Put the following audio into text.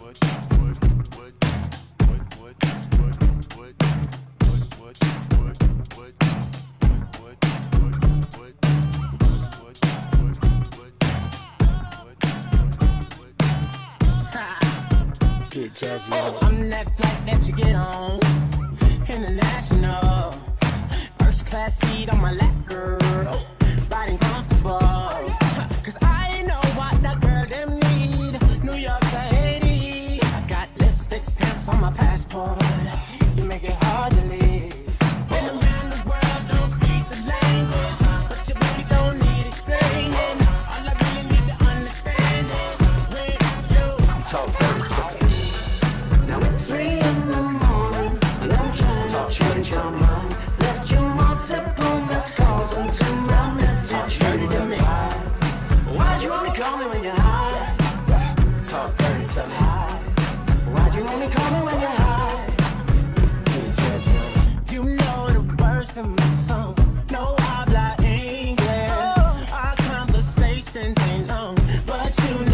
Get jazzy on. I'm that flight that you get on. International. First class seat on my lap, girl. Riding comfortable. Cause I know what that girl them need. New York to Haiti. I got lipstick stamps on my passport. You make it hard to leave. Been around the world, don't speak the language. But you really don't need explaining. All I really need to understand is when you Talk dirty, talk. Now it's 3 in the morning, and I'm trying to change your mind. Left you multiple missed calls until my message you replied. Why'd you only call me when you're high? Talk dirty, talk. Why'd you only call me when you're high? Get jazzy on. You know the words of my songs. No habla English. Our conversations ain't long, but you know